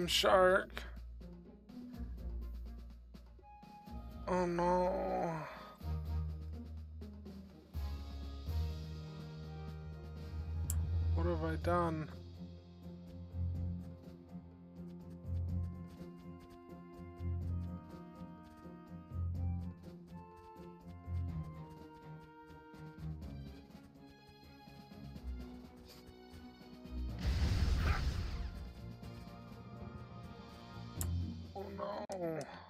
Damn shark. Oh no. What have I done? Oh no.